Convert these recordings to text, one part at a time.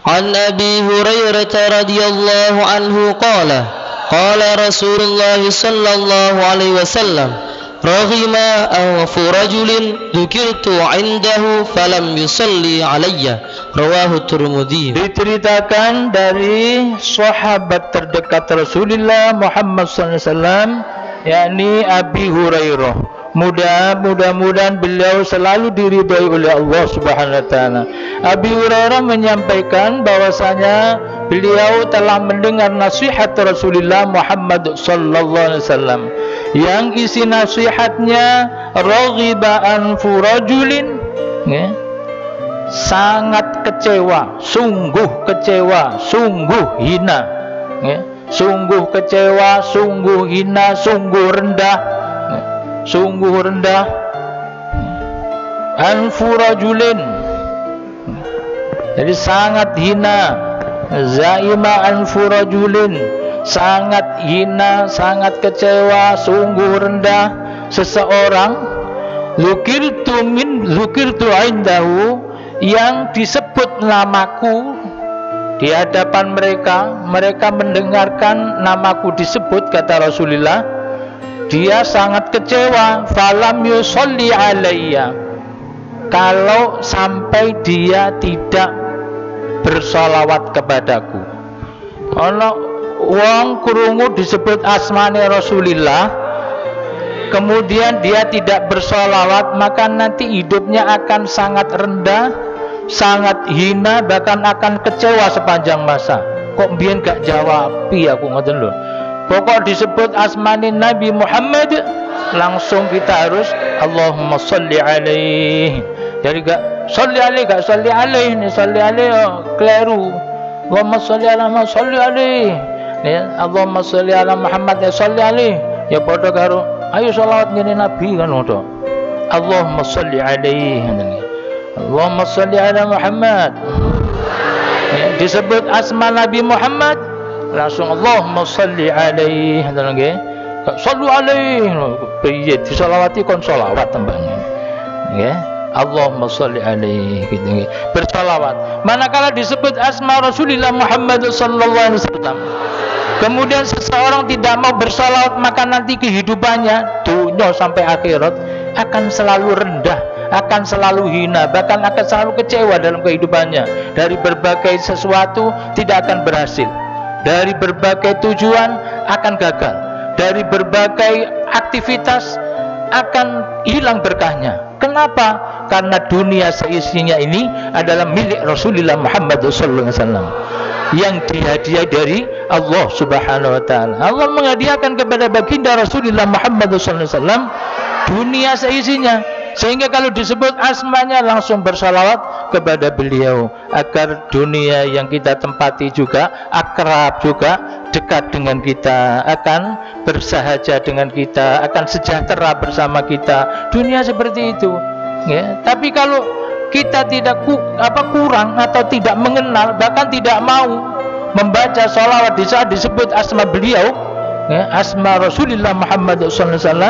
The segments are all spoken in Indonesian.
An Abi Hurairah radhiyallahu anhu qala Rasulullah sallallahu alaihi wasallam, raghima anfu rajulin dzukirtu 'indahu falam yusalli alayya, rawahu Tirmidzi. Diceritakan dari sahabat terdekat Rasulullah Muhammad sallallahu alaihi wasallam, yakni Abi Hurairah. Mudah-mudahan beliau selalu diridhai oleh Allah Subhanahu wa taala. Abi Hurairah menyampaikan bahwasanya beliau telah mendengar nasihat Rasulullah Muhammad sallallahu alaihi wasallam yang isi nasihatnya, raghiba anfu rajulin, sangat kecewa, sungguh hina, sungguh kecewa, sungguh hina, sungguh rendah, anfu rajulin, jadi sangat hina, zaima anfu rajulin, sangat hina, sangat kecewa, sungguh rendah seseorang, zukirtu indahu, yang disebut namaku di hadapan mereka mendengarkan namaku disebut, kata Rasulullah. Dia sangat kecewa, falam yusolli alayya, kalau sampai dia tidak bersolawat kepadaku. Kalau wong krungu disebut asmane Rasulullah, kemudian dia tidak bersolawat, maka nanti hidupnya akan sangat rendah, sangat hina, bahkan akan kecewa sepanjang masa. Kok mbiyen gak jawab aku, ngoten lho. Pokok disebut asmani Nabi Muhammad, langsung kita harus Allahumma sholli alaihi. Jadi gak sholli alaihi, ini sholli alaihi keliru. Allahumma sholli alaihi. Allahumma sholli ala Muhammad, ya sholli alaihi. Ya padha karo ayo selawat ngene Nabi kan ngono. Allahumma sholli alaihi. Allahumma sholli ala Muhammad. Disebut asma Nabi Muhammad, langsung Allahumma sholli alaihi, nggih. Shollu alaihi, piye diselawati kon selawat tembangnya. Nggih. Allahumma sholli alaihi, gitu nggih. Berselawat. Manakala disebut asma Rasulullah Muhammad sallallahu alaihi wasallam, kemudian seseorang tidak mau berselawat, maka nanti kehidupannya dunia sampai akhirat akan selalu rendah, akan selalu hina, bahkan akan selalu kecewa dalam kehidupannya. Dari berbagai sesuatu tidak akan berhasil, dari berbagai tujuan akan gagal, dari berbagai aktivitas akan hilang berkahnya. Kenapa? Karena dunia seisinya ini adalah milik Rasulullah Muhammad sallallahu alaihi wasallam, yang dihadiah dari Allah Subhanahu wa taala. Allah menghadiahkan kepada baginda Rasulullah Muhammad sallallahu alaihi wasallam dunia seisinya, sehingga kalau disebut asmanya langsung bersalawat kepada beliau, agar dunia yang kita tempati juga akrab, juga dekat dengan kita, akan bersahaja dengan kita, akan sejahtera bersama kita. Dunia seperti itu, ya. Tapi kalau kita tidak kurang atau tidak mengenal, bahkan tidak mau membaca sholawat di saat disebut asma beliau, ya, asma Rasulullah Muhammad SAW,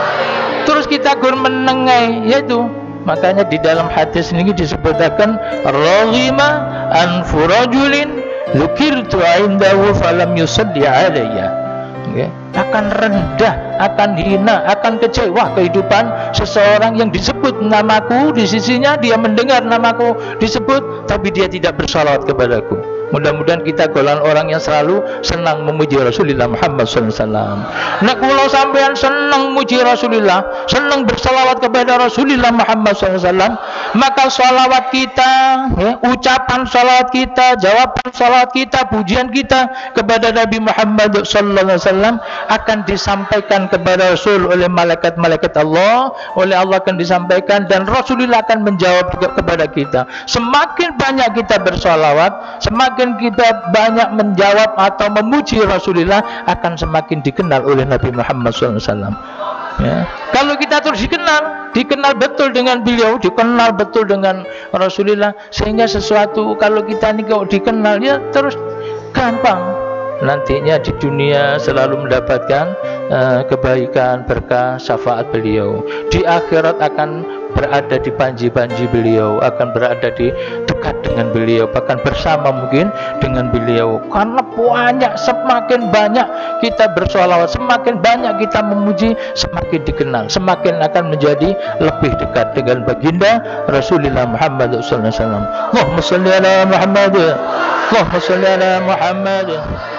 terus kita gur menengai, yaitu makanya di dalam hadis ini disebutkan raghima anfu rajulin dzukirtu indahu falam yusalli alayya, okay. Akan rendah, akan hina, akan kecewa kehidupan seseorang yang disebut namaku di sisinya, dia mendengar namaku disebut tapi dia tidak bersalawat kepadaku. Mudah-mudahan kita golongan orang yang selalu senang memuji Rasulullah Muhammad SAW. Nek kula sampean senang memuji Rasulullah, senang bersalawat kepada Rasulullah Muhammad SAW, maka salawat kita, ya, ucapan salawat kita, jawaban salawat kita, pujian kita kepada Nabi Muhammad SAW akan disampaikan kepada Rasul oleh malaikat-malaikat Allah, oleh Allah akan disampaikan, dan Rasulullah akan menjawab juga kepada kita. Semakin banyak kita bersalawat, semakin kita banyak menjawab atau memuji Rasulullah, akan semakin dikenal oleh Nabi Muhammad SAW. Ya. Kalau kita terus dikenal betul dengan beliau, dikenal betul dengan Rasulullah, sehingga sesuatu kalau kita ini kalau dikenal, ya terus gampang nantinya di dunia selalu mendapatkan kebaikan, berkah, syafaat beliau. Di akhirat akan berada di panji-panji beliau, akan berada di dekat dengan beliau, bahkan bersama mungkin dengan beliau. Karena banyak, semakin banyak kita bersolawat, semakin banyak kita memuji, semakin dikenal, semakin akan menjadi lebih dekat dengan baginda Rasulullah Muhammad sallallahu alaihi wasallam. Allahumma shalli ala Muhammad, Allahumma shalli ala Muhammad.